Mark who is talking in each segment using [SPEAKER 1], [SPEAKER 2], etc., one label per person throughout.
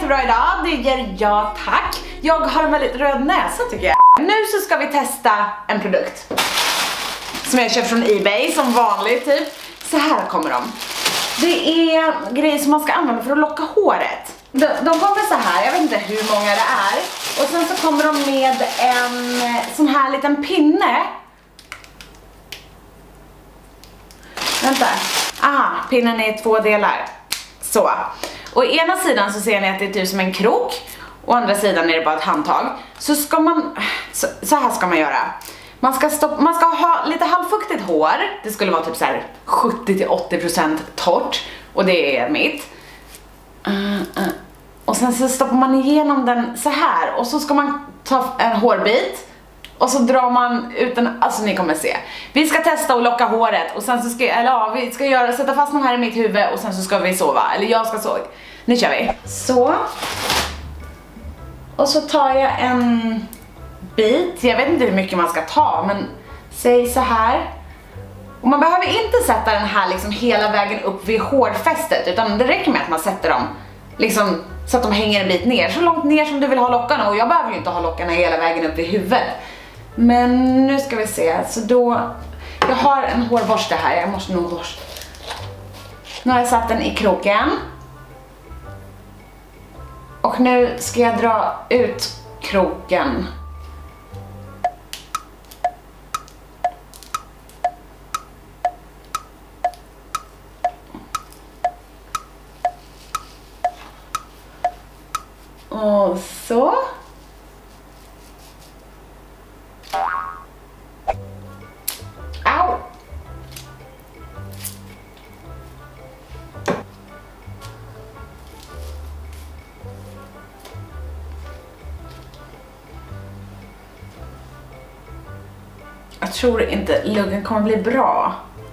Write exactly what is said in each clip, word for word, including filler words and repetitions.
[SPEAKER 1] till bra idag? Det gör jag, tack. Jag har en väldigt röd näsa tycker jag. Nu så ska vi testa en produkt som jag köpt från eBay som vanligt typ. Så här kommer de. Det är grejer som man ska använda för att locka håret. De, de kommer så här, jag vet inte hur många det är. Och sen så kommer de med en sån här liten pinne. Vänta. Aha, pinnen är i två delar. Så. Och i ena sidan så ser ni att det är typ som en krok. Och andra sidan är det bara ett handtag. Så ska man, så, så här ska man göra. Man ska, stoppa, man ska ha lite halvfuktigt hår. Det skulle vara typ så här sjuttio till åttio procent torrt. Och det är mitt. Uh, uh. Och sen så stoppar man igenom den så här. Och så ska man ta en hårbit. Och så drar man ut den, alltså ni kommer se. Vi ska testa att locka håret. Och sen så ska, eller ja, vi ska göra, sätta fast den här i mitt huvud. Och sen så ska vi sova, eller jag ska sova. Nu kör vi. Så. Och så tar jag en bit. Jag vet inte hur mycket man ska ta, men säg så här. Och man behöver inte sätta den här liksom hela vägen upp vid hårfästet. Utan det räcker med att man sätter dem liksom så att de hänger en bit ner. Så långt ner som du vill ha lockarna. Och jag behöver ju inte ha lockarna hela vägen upp i huvudet. Men nu ska vi se. Så då, jag har en hårborste här. Jag måste nog borsta. Nu har jag satt den i kroken. Och nu ska jag dra ut kroken. Och så. Au! Jag tror inte luggen kommer bli bra.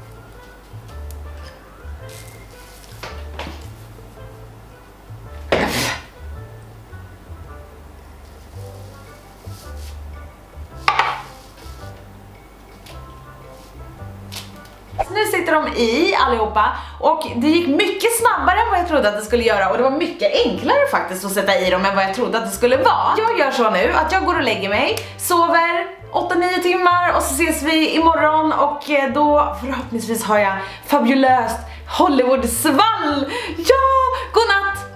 [SPEAKER 1] Nu sitter de i allihopa och det gick mycket snabbare än vad jag trodde att det skulle göra och det var mycket enklare faktiskt att sätta i dem än vad jag trodde att det skulle vara. Jag gör så nu att jag går och lägger mig, sover åtta nio timmar och så ses vi imorgon och då förhoppningsvis har jag fabulöst Hollywood-svall. Ja, godnatt!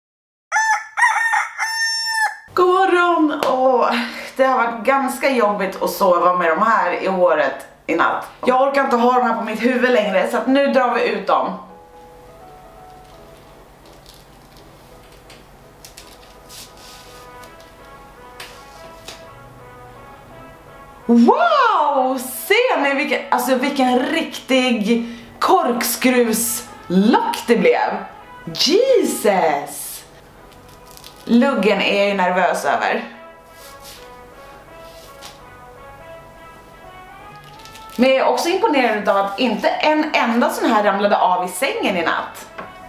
[SPEAKER 1] God morgon! Åh, det har varit ganska jobbigt att sova med de här i håret i natt. Jag orkar inte ha dem här på mitt huvud längre så att nu drar vi ut dem. Wow! Ser ni vilken, alltså vilken riktig korkskruvslock det blev. Jesus! Luggen är jag ju nervös över. Men jag är också imponerad av att inte en enda sån här ramlade av i sängen i natt.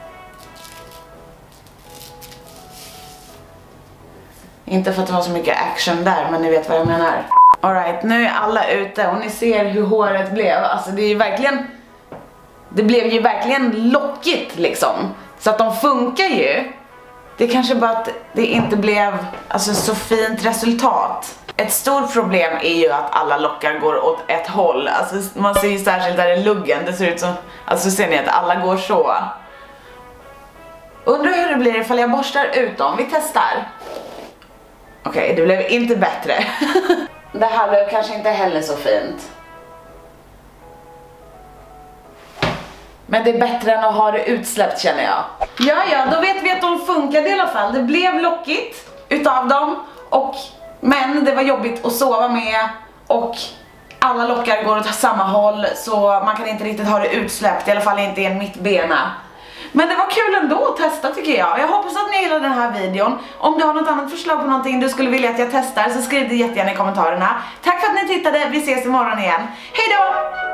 [SPEAKER 1] Inte för att det var så mycket action där, men ni vet vad jag menar. Alright, nu är alla ute och ni ser hur håret blev. Alltså det är ju verkligen... Det blev ju verkligen lockigt liksom. Så att de funkar ju. Det är kanske bara att det inte blev alltså, så fint resultat. Ett stort problem är ju att alla lockar går åt ett håll. Alltså man ser ju särskilt där i luggen. Det ser ut som, alltså ser ni att alla går så. Undrar hur det blir ifall jag borstar ut dem. Vi testar. Okej, okay, det blev inte bättre. Det här blev kanske inte heller så fint. Men det är bättre än att ha det utsläppt känner jag. Ja, ja, då vet vi att de funkade i alla fall. Det blev lockigt utav dem. Och, men det var jobbigt att sova med. Och alla lockar går åt samma håll. Så man kan inte riktigt ha det utsläppt. I alla fall inte i en mittbena. Men det var kul ändå att testa tycker jag. Jag hoppas att ni gillar den här videon. Om du har något annat förslag på någonting du skulle vilja att jag testar så skriv det jättegärna i kommentarerna. Tack för att ni tittade. Vi ses imorgon igen. Hej då!